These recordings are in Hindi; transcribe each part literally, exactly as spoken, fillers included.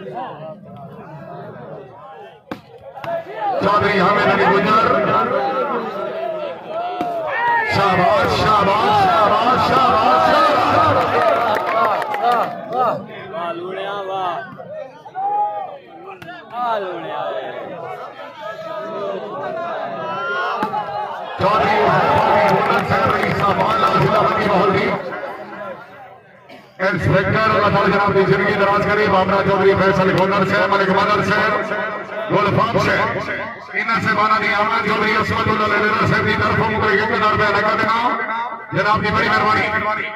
चौधरी हामिद अली गुजर। शाबाश शाबाश शाबाश शाबाश चौधरी इंस्पेक्टर जनाब की जिंदगी दराज करी बाबरा चौधरी फैसल गोनर से मलिक मदर से गुलफाम से इन्हें से बाना दी आमना चौधरी असमतुल्लाह लेना से भी तरफों को एक हजार रुपया लगा देना जनाब की बड़ी मेहरबानी।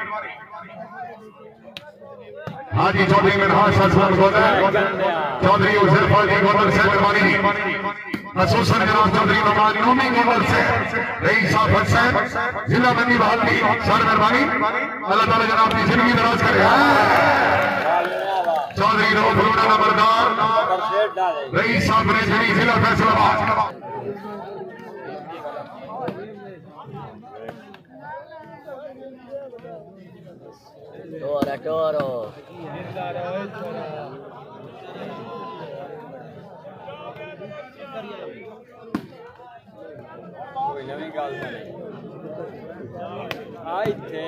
हाजी चौधरी मिनहाज असलम गोदर चौधरी उजरफा जी गोदर से मेहरबानी खसूसन जनाब चौधरी नवाज नूमी गोदर से रईस आफत से जिला बंदी बहाली सर मेहरबानी अल्लाह ताला जनाब की जिंदगी दराज करे। चौधरी रोड रोडा नंबरदार रईस साहब ने जड़ी जिला फैसलाबाद। Toro, toro. कोई नवी गल आई थे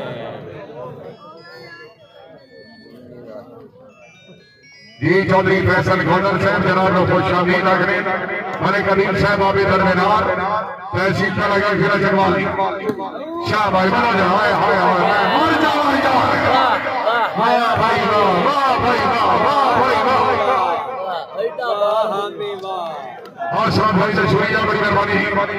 जी चौधरी फैसल गोदर साहब जनाब को शामिल रखने मलिक करीम साहब आबे दरमियान तहसील का लगा फिर जगवाल शाबाश बोलो जा हाय हाय हाय मर जा मर जा हाय भाई वाह वाह भाई वाह वाह भाई वाह वाह हामी वाह आशा भाई से शुक्रिया बड़ी मेहरबानी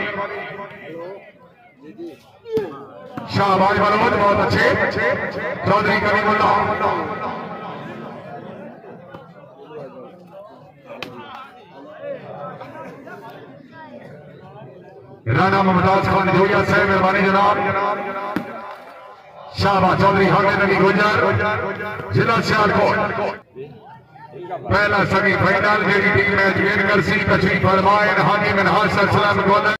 शाबाश बलवंत बहुत अच्छे चौधरी करीमुल्लाह राणा मुमताज खान जोया साहब मेहरबानी जनाब। शाबाश चौधरी हामिद अली गुजर जिला सियालकोट पहला सेमीफाइनल जेडी टीम मैच विन कर सी तशरीफ फरमाए हाजी मिनहाज सलाम गोदर।